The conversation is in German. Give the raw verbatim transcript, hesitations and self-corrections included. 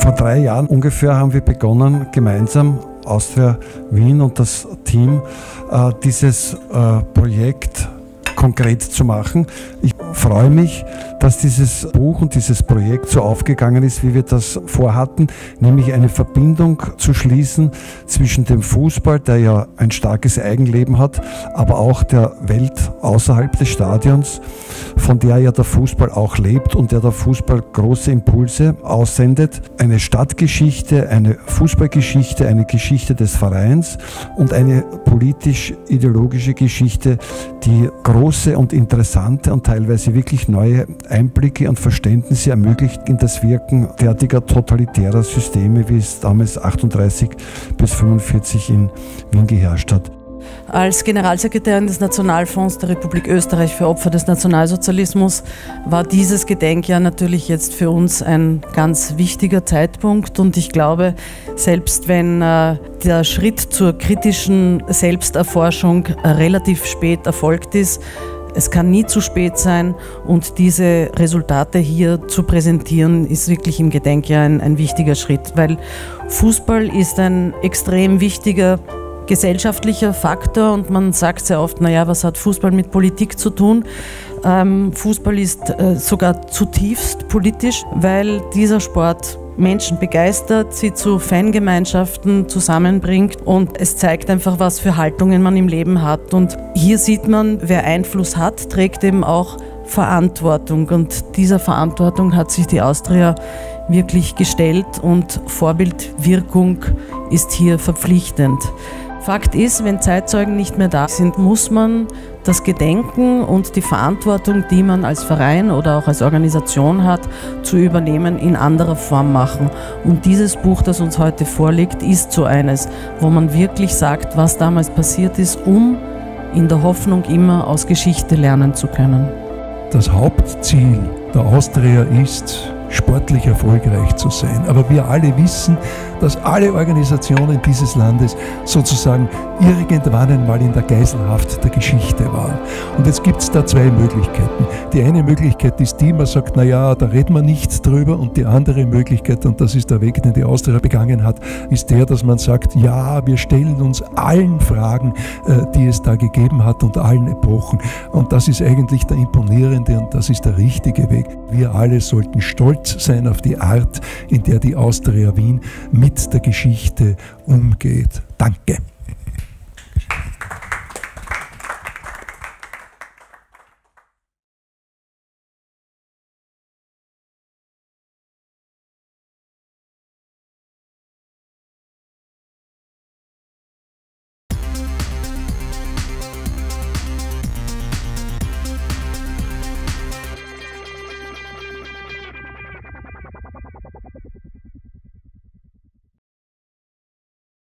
Vor drei Jahren ungefähr haben wir begonnen, gemeinsam Austria Wien und das Team äh, dieses äh, Projekt konkret zu machen. Ich freue mich, dass dieses Buch und dieses Projekt so aufgegangen ist, wie wir das vorhatten, nämlich eine Verbindung zu schließen zwischen dem Fußball, der ja ein starkes Eigenleben hat, aber auch der Welt außerhalb des Stadions, von der ja der Fußball auch lebt und der der Fußball große Impulse aussendet. Eine Stadtgeschichte, eine Fußballgeschichte, eine Geschichte des Vereins und eine politisch-ideologische Geschichte, die große und interessante und teilweise wirklich neue Einblicke und Verständnisse ermöglicht in das Wirken derartiger totalitärer Systeme, wie es damals achtunddreißig bis fünfundvierzig in Wien geherrscht hat. Als Generalsekretärin des Nationalfonds der Republik Österreich für Opfer des Nationalsozialismus war dieses Gedenkjahr natürlich jetzt für uns ein ganz wichtiger Zeitpunkt und ich glaube, selbst wenn äh, der Schritt zur kritischen Selbsterforschung äh, relativ spät erfolgt ist, es kann nie zu spät sein und diese Resultate hier zu präsentieren, ist wirklich im Gedenkjahr ein, ein wichtiger Schritt, weil Fußball ist ein extrem wichtiger gesellschaftlicher Faktor und man sagt sehr oft, naja, was hat Fußball mit Politik zu tun? Ähm, Fußball ist äh, sogar zutiefst politisch, weil dieser Sport Menschen begeistert, sie zu Fangemeinschaften zusammenbringt und es zeigt einfach, was für Haltungen man im Leben hat. Und hier sieht man, wer Einfluss hat, trägt eben auch Verantwortung und dieser Verantwortung hat sich die Austria wirklich gestellt und Vorbildwirkung ist hier verpflichtend. Fakt ist, wenn Zeitzeugen nicht mehr da sind, muss man das Gedenken und die Verantwortung, die man als Verein oder auch als Organisation hat, zu übernehmen, in anderer Form machen. Und dieses Buch, das uns heute vorliegt, ist so eines, wo man wirklich sagt, was damals passiert ist, um in der Hoffnung immer aus Geschichte lernen zu können. Das Hauptziel der Austria ist, sportlich erfolgreich zu sein. Aber wir alle wissen, dass alle Organisationen dieses Landes sozusagen irgendwann einmal in der Geiselhaft der Geschichte waren. Und jetzt gibt es da zwei Möglichkeiten. Die eine Möglichkeit ist die, man sagt, naja, da redet man nicht drüber. Und die andere Möglichkeit, und das ist der Weg, den die Austria begangen hat, ist der, dass man sagt, ja, wir stellen uns allen Fragen, die es da gegeben hat und allen Epochen. Und das ist eigentlich der imponierende und das ist der richtige Weg. Wir alle sollten stolz sein auf die Art, in der die Austria Wien mit der Geschichte umgeht. Danke.